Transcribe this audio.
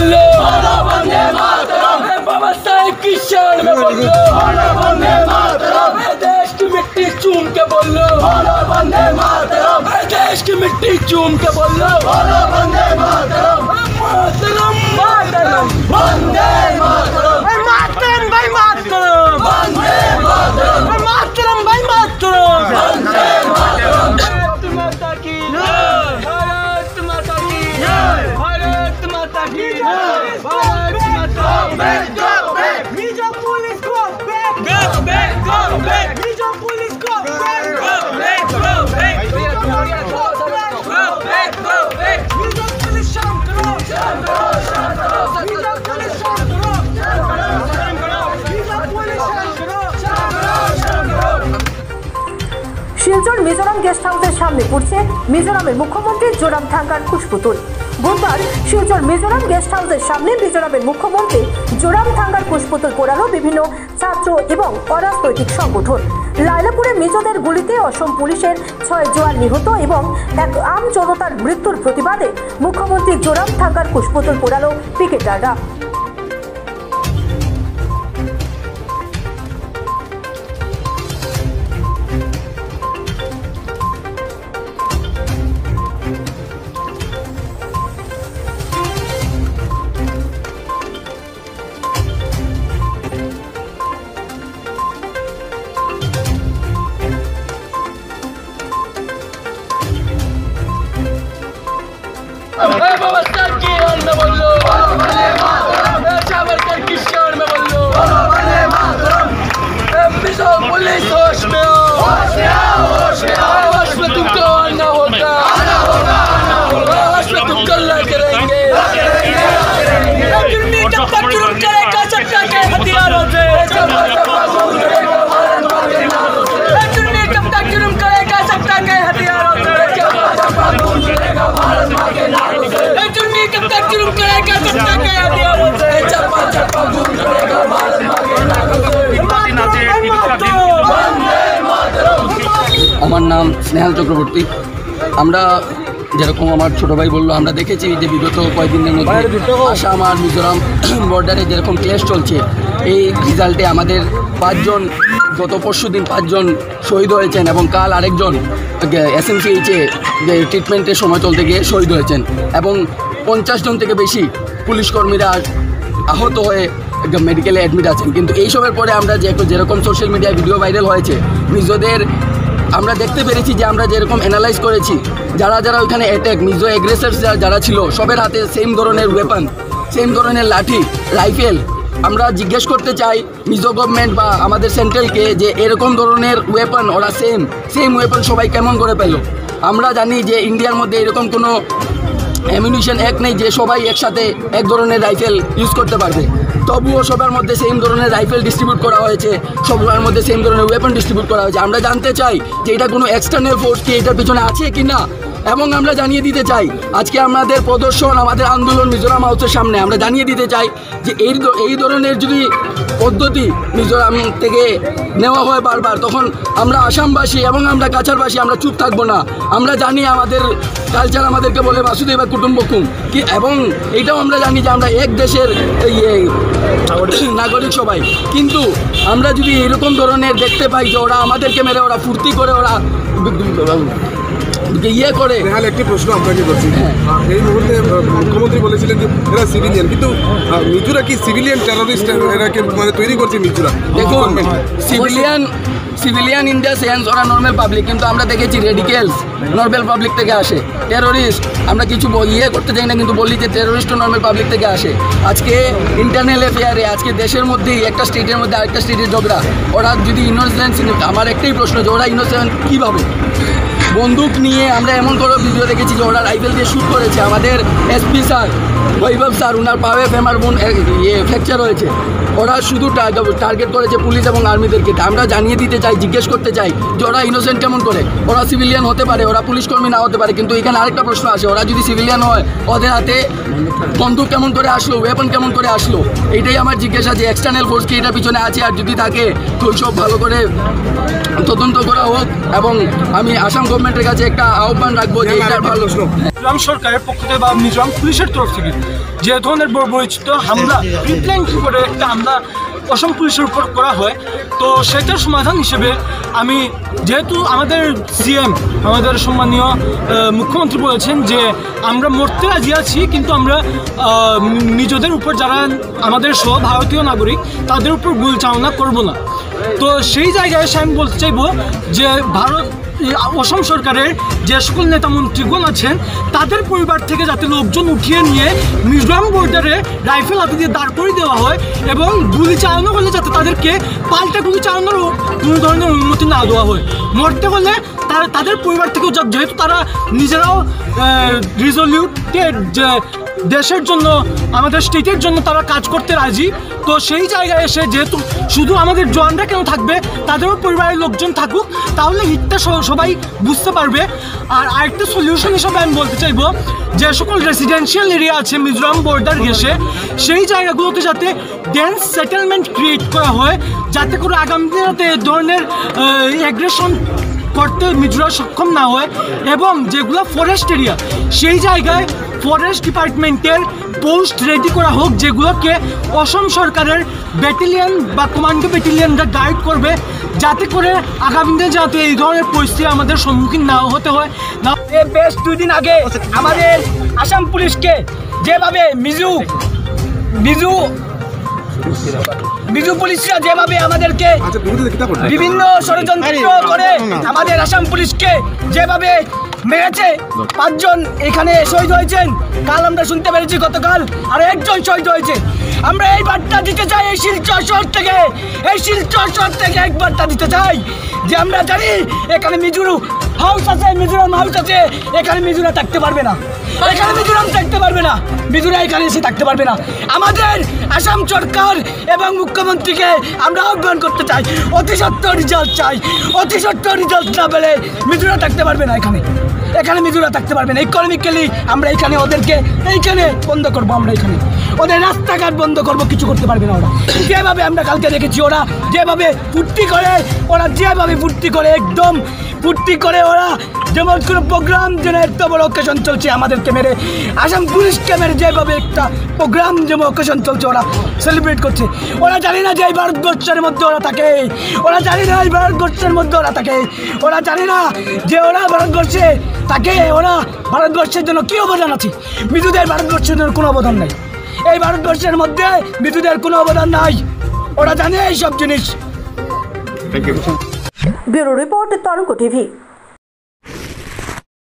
बोलो बाबा साहेब की शान में बोलो देश की मिट्टी चूम के बोलो देश की मिट्टी चूम के बोलो मातरम मातरम वंदे मातरम मातरम भाई मातरम वंदे मातरम मातरम भाई मातरम वंदे मातरम भारत माता की भारत माता की भारत माता की भारत माता मिजो पुलिस को back go back go back Mizo police को back go back go back Mizo police शांत करो मिजो पुलिस शांत करो मिजो पुलिस शांत करो শিলচর মিজোরাম গেস্ট হাউসের সামনে পড়ছে মিজোরামের মুখ্যমন্ত্রী জোরামথাঙ্গার কুশপুতুল। বুধবার শিলচর মিজোরাম গেস্ট হাউসের সামনে মিজোরামের মুখ্যমন্ত্রী জোরামথাঙ্গার কুশপুতুল পোড়ালো বিভিন্ন ছাত্র এবং অরাজনৈতিক সংগঠন। লাইলাপুরে মিজোদের গুলিতে অসম পুলিশের 6 জওয়ান নিহত এবং এক আম জনতার মৃত্যুর প্রতিবাদে মুখ্যমন্ত্রী জোরামথাঙ্গার কুশপুতুল পোড়ালো পিকেটাররা। बाबा साहब की शान में बोलो सावरकर की शान में बोलो मिजो पुलिस होश में हो होश में तुमको आना होगा होश में तुमको लग रहेंगे जब तक जुर्म करेगा सत्ता के हथियारों से जब तक जुर्म करेगा सत्ता के हथियारों से कब तक जुर्म करेगा सत्ता के हथियारों से चप्पा चप्पा घूम करेगा भारत मांगे আমার নাম স্নেহাল চক্রবর্তী। আমরা যেরকম আমার ছোটো ভাই বললো, আমরা দেখেছি যে বিগত কয়েকদিনের মধ্যে আসাম আর মিজোরাম বর্ডারে যেরকম ক্লেশ চলছে, এই রেজাল্টে আমাদের 5 জন গত পরশু দিন 5 জন শহীদ হয়েছেন এবং কাল আরেকজন SMCH-এ ট্রিটমেন্টের সময় চলতে গিয়ে শহীদ হয়েছেন এবং 50 জন থেকে বেশি পুলিশ কর্মীরা আহত হয়ে মেডিকেলে অ্যাডমিট আছেন। কিন্তু এইসবের পরে আমরা যেরকম সোশ্যাল মিডিয়ায় ভিডিও ভাইরাল হয়েছে, মিজোদের আমরা দেখতে পেরেছি যে আমরা যেরকম অ্যানালাইজ করেছি, যারা যারা ওইখানে অ্যাটাক মিজো অ্যাগ্রেসার্স যারা ছিল সবের হাতে সেম ধরনের ওয়েপন, সেম ধরনের লাঠি, রাইফেল। আমরা জিজ্ঞেস করতে চাই মিজো গভর্নমেন্ট বা আমাদের সেন্ট্রালকে যে এরকম ধরনের ওয়েপন ওরা সেম ওয়েপন সবাই কেমন করে পেল। আমরা জানি যে ইন্ডিয়ার মধ্যে এরকম কোনো অ্যামিউনিশন অ্যাক্ট নেই যে সবাই একসাথে এক ধরনের রাইফেল ইউজ করতে পারবে, তবুও সবার মধ্যে সেম ধরনের রাইফেল ডিস্ট্রিবিউট করা হয়েছে, সবার মধ্যে সেম ধরনের ওয়েপন ডিস্ট্রিবিউট করা হয়েছে। আমরা জানতে চাই যে এটা কোনো এক্সটার্নাল ফোর্স কি এটার পিছনে আছে কি না, এবং আমরা জানিয়ে দিতে চাই আজকে আমাদের প্রদর্শন, আমাদের আন্দোলন মিজোরাম হাউসের সামনে আমরা জানিয়ে দিতে চাই যে এই ধরনের যদি পদ্ধতি মিজোরাম থেকে নেওয়া হয় বারবার, তখন আমরা আসামবাসী এবং আমরা কাছাড়বাসী আমরা চুপ থাকবো না। আমরা জানি আমাদের কালচার আমাদেরকে বলে বাসুদেবা কুটুম্বকুম কি, এবং এইটাও আমরা জানি যে আমরা এক দেশের নাগরিক সবাই। কিন্তু আমরা যদি এরকম ধরনের দেখতে পাই যে ওরা আমাদেরকে মেরে ওরা ফুর্তি করে ওরা ইয়ে করে। একটি প্রশ্ন আপনাকে করছি, এই মুহূর্তে মুখ্যমন্ত্রী বলেছিলেন যে এরা সিভিলিয়ান, কিন্তু মিজোরা কি সিভিলিয়ান টেররিস্ট এরাকে মানে তৈরি করছে মিজোরা? দেখুন, সিভিলিয়ান ইন দ্য সেন্স ওরা নর্মাল পাবলিক, কিন্তু আমরা দেখেছি রেডিক্যালস নর্মাল পাবলিক থেকে আসে। টেরোরিস্ট আমরা কিছু ইয়ে করতে চাই না, কিন্তু বলি যে টেরোরিস্টও নর্মাল পাবলিক থেকে আসে। আজকে ইন্টারনাল অ্যাফেয়ারে আজকে দেশের মধ্যেই একটা স্টেটের মধ্যে আরেকটা স্টেটের ঝগড়া, ওরা যদি ইনোসেন্স, আমার একটাই প্রশ্ন যে ওরা ইনোসেন্ট কীভাবে? বন্দুক নিয়ে আমরা এমন করে ভিডিও দেখেছি যে ওরা রাইফেল দিয়ে শ্যুট করেছে। আমাদের SP স্যার বৈভব স্যার, ওনার পাওয়ে ফেমার বোন ফ্র্যাকচার হয়েছে। ওরা শুধু টার্গেট করেছে পুলিশ এবং আর্মিদেরকে। আমরা জানিয়ে দিতে চাই, জিজ্ঞেস করতে চাই যে ওরা ইনোসেন্ট কেমন করে? ওরা সিভিলিয়ান হতে পারে, ওরা পুলিশ কর্মী না হতে পারে, কিন্তু এখানে আরেকটা প্রশ্ন আসে, ওরা যদি সিভিলিয়ান হয় ওদের হাতে বন্দুক কেমন করে আসলো, ওয়েপন কেমন করে আসলো? এইটাই আমার জিজ্ঞাসা যে এক্সটার্নাল ফোর্স কি এটার পিছনে আছে, আর যদি থাকে তো সব ভালো করে তদন্ত করা হোক। এবং আমি আসাম গভর্নমেন্টের কাছে একটা আহ্বান রাখবো যে এটা ভালো। মিজোরাম সরকারের পক্ষ থেকে বা মিজোরাম পুলিশের তরফ থেকে যে ধরনের বর্বরিচিত হামলা প্রিপ্ল্যান করে একটা হামলা অসম পুলিশের উপর করা হয়, তো সেটার সমাধান হিসেবে আমি যেহেতু আমাদের সিএম আমাদের সম্মানীয় মুখ্যমন্ত্রী বলেছেন যে আমরা মরতে রাজি আছি, কিন্তু আমরা নিজেদের উপর যারা আমাদের সহ ভারতীয় নাগরিক তাদের উপর গুলি চালনা করব না। তো সেই জায়গায় এসে আমি বলতে চাইবো যে অসম সরকারের যে সকল নেতা মন্ত্রীগণ আছেন তাদের পরিবার থেকে যাতে লোকজন উঠিয়ে নিয়ে মিজোরাম বর্ডারে রাইফেল হাতে দিয়ে দাঁড় করে দেওয়া হয় এবং গুলি চালানো হলে যাতে তাদেরকে পাল্টা গুলি চালানোর কোনো ধরনের অনুমতি না দেওয়া হয়। মরতে হলে তাদের পরিবার থেকেও যেহেতু তারা নিজেরাও রিজলিউটেড যে দেশের জন্য আমাদের স্টেটের জন্য তারা কাজ করতে রাজি, তো সেই জায়গায় এসে যেহেতু শুধু আমাদের জওয়ানরা কেন থাকবে তাদেরও পরিবারের লোকজন থাকুক, তাহলে হিটটা সবাই বুঝতে পারবে। আর আরেকটা সলিউশন হিসেবে আমি বলতে চাইবো যে সকল রেসিডেন্সিয়াল এরিয়া আছে মিজোরাম বর্ডার ঘেঁষে সেই জায়গাগুলোতে যাতে ডেন্স সেটেলমেন্ট ক্রিয়েট করা হয়, যাতে করে আগামী দিনে এ ধরনের অ্যাগ্রেশন করতে মিজোরাম সক্ষম না হয়। এবং যেগুলো ফরেস্ট এরিয়া সেই জায়গায় ফরেস্ট ডিপার্টমেন্টের পোস্ট রেডি করা হোক, যেগুলোকে অসম সরকারের ব্যাটালিয়ন বা কমান্ডো ব্যাটালিয়নরা গাইড করবে, যাতে করে আগামী দিনে যাতে এই ধরনের পরিস্থিতি আমাদের সম্মুখীন না হতে হয়। না বেশ 2 দিন আগে আমাদের আসাম পুলিশকে যেভাবে মিজো পুলিশরা যেভাবে আমাদেরকে বিভিন্ন ষড়যন্ত্র করে আমাদের আসাম পুলিশকে যেভাবে মেরেছে, 5 জন এখানে শহীদ হয়েছেন, কাল আমরা শুনতে পেরেছি গতকাল আরো 1 জন শহীদ হয়েছে। আমরা এই বার্তা দিতে চাই এই শিলচর শহর থেকে এক বার্তা দিতে চাই যে আমরা জানি এখানে মিজোরাম হাউস আছে, এখানে মিজোরা থাকতে পারবে না, এখানে মিজোরাম থাকতে পারবে না, মিজোরা এখানে এসে থাকতে পারবে না। আমাদের আসাম সরকার এবং মুখ্যমন্ত্রীকে আমরা আহ্বান করতে চাই, অতি সত্ত্বর রেজাল্ট চাই, অতি সত্ত্বর রেজাল্ট না পেলে মিজোরা থাকতে পারবে না, এখানে মিজোরা থাকতে পারবে না। ইকোনমিক্যালি আমরা এখানে ওদেরকে এইখানে বন্ধ করবো, আমরা এখানে ওদের রাস্তাঘাট বন্ধ করবো, কিছু করতে পারবে না ওরা। যেভাবে আমরা কালকে দেখেছি ওরা যেভাবে ফুর্তি করে একদম ফুর্তি করে ওরা যেমন কোনো প্রোগ্রাম যেন এত বড় অকেশন চলছে আমাদেরকে মেরে, আসাম পুলিশকে মেরে যেভাবে একটা প্রোগ্রাম যেমন অকেশন চলছে ওরা সেলিব্রেট করছে। ওরা জানি না যে এই ভারতবর্ষের মধ্যে ওরা থাকে, ওরা জানি না যে ওরা ভারতবর্ষে থাকে, ওরা ভারতবর্ষের জন্য কী অবদান আছে। মিজোদের ভারতবর্ষের জন্য কোনো অবদান নাই, এই ভারতবর্ষের মধ্যে মিজোদের কোনো অবদান নাই, ওরা জানে এইসব জিনিস। Bureau report Tarang TV.